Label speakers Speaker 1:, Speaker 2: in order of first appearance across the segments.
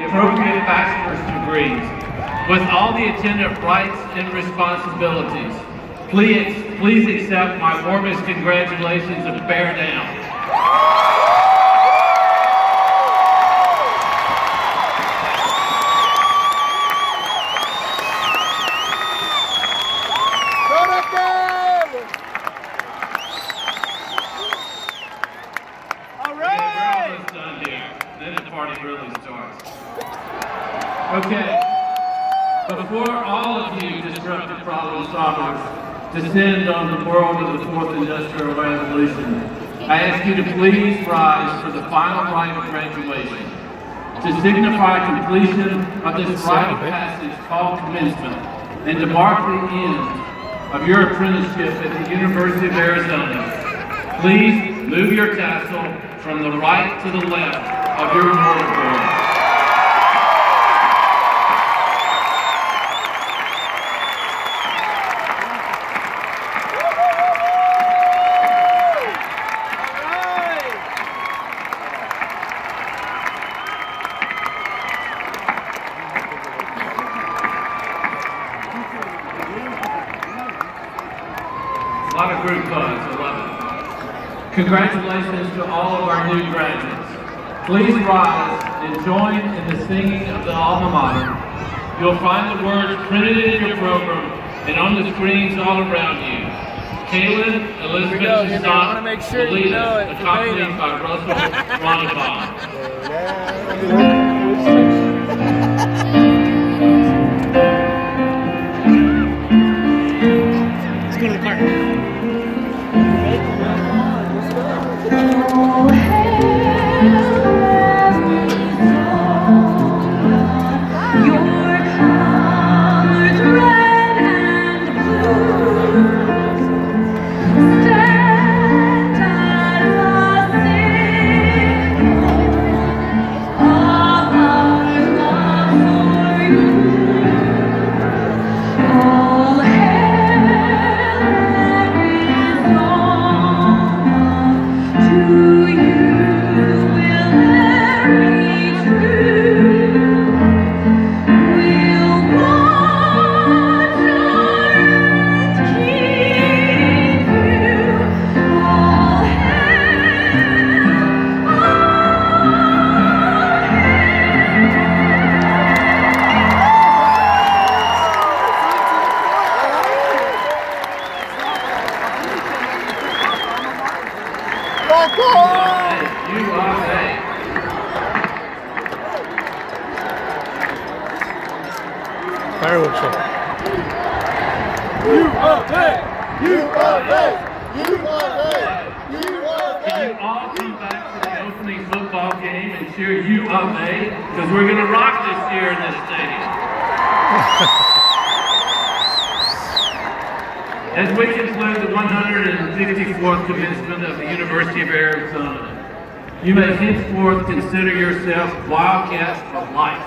Speaker 1: appropriate bachelor's degrees with all the attendant rights and responsibilities. Please accept my warmest congratulations and bear down. Okay, before all of you disruptive problem solvers descend on the world of the Fourth Industrial Revolution, I ask you to please rise for the final rite of graduation. To signify completion of this rite of passage called commencement and to mark the end of your apprenticeship at the University of Arizona, please move your tassel from the right to the left of your mortarboard. A lot of group hugs, I love it. Congratulations to all of our new graduates. Please rise and join in the singing of the alma mater. You'll find the words printed in your program and on the screens all around you. Kaylin Elizabeth Toussaint will lead us, accompanied by Russell Ronnebaum.
Speaker 2: Let's go to the car.
Speaker 3: Fireworks show.
Speaker 1: USA! Can you all come back to the opening football game and cheer U of A? Because we're going to rock this year in this stadium. As we conclude the 154th commencement of the University of Arizona, you may henceforth consider yourself Wildcats for life.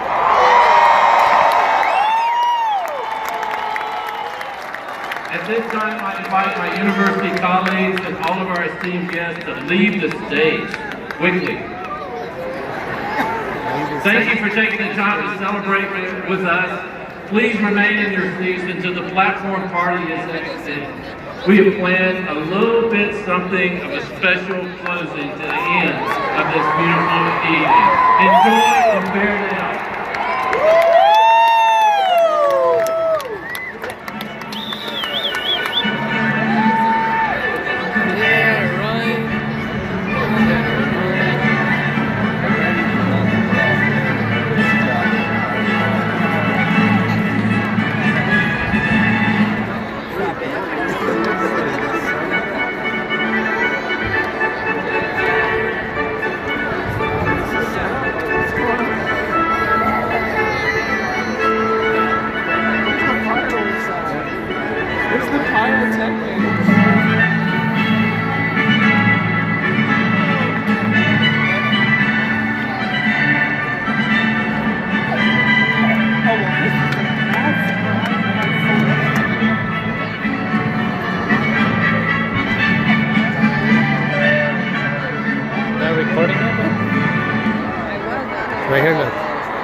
Speaker 1: At this time, I invite my university colleagues and all of our esteemed guests to leave the stage quickly. Thank you for taking the time to celebrate with us. Please remain in your seats until the platform party is exited. We have planned a little bit something of a special closing to the end of this beautiful evening. Enjoy and bear down.
Speaker 3: Recording it? Right here, look.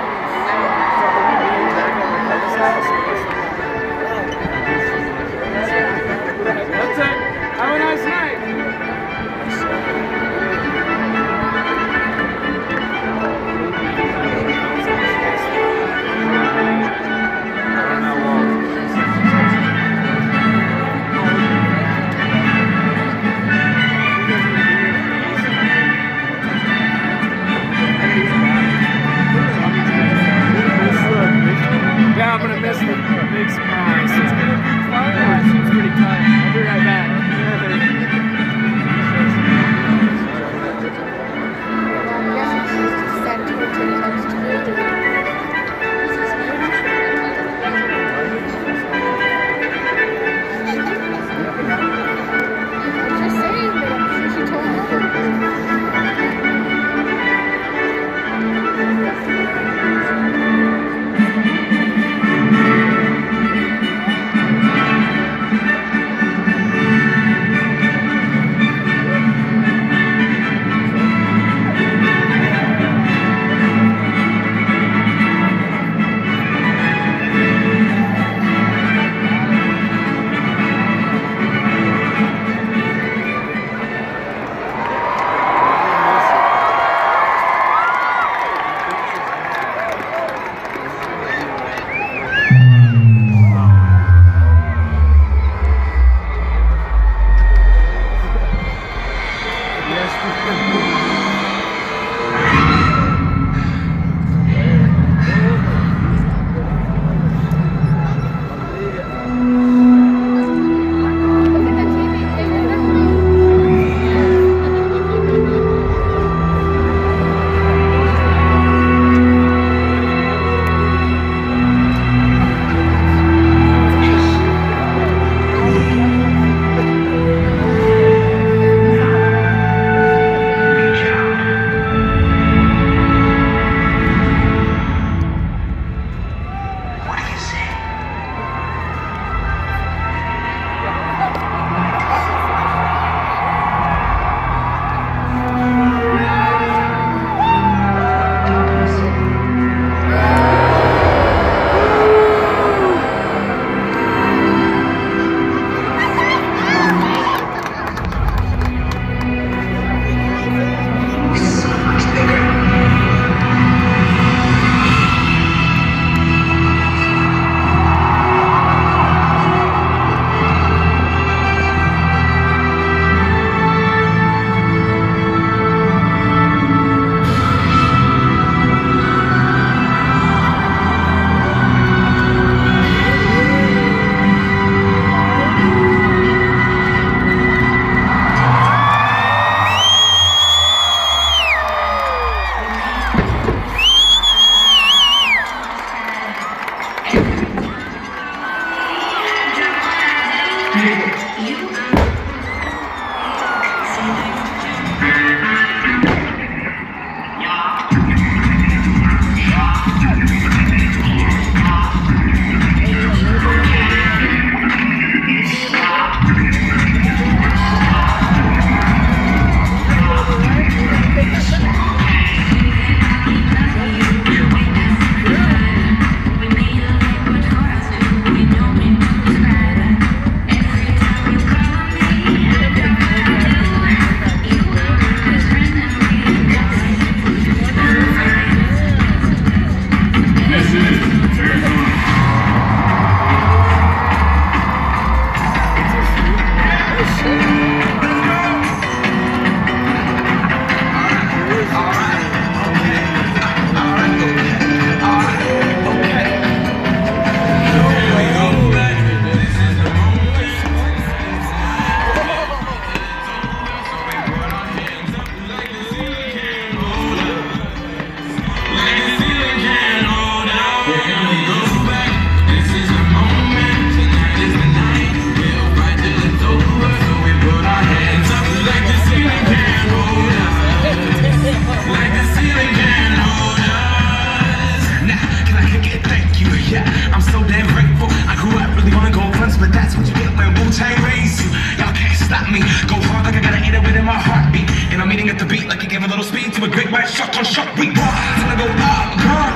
Speaker 2: At the beat like you give a little speed to a great white shark on shark. We rise and I go up.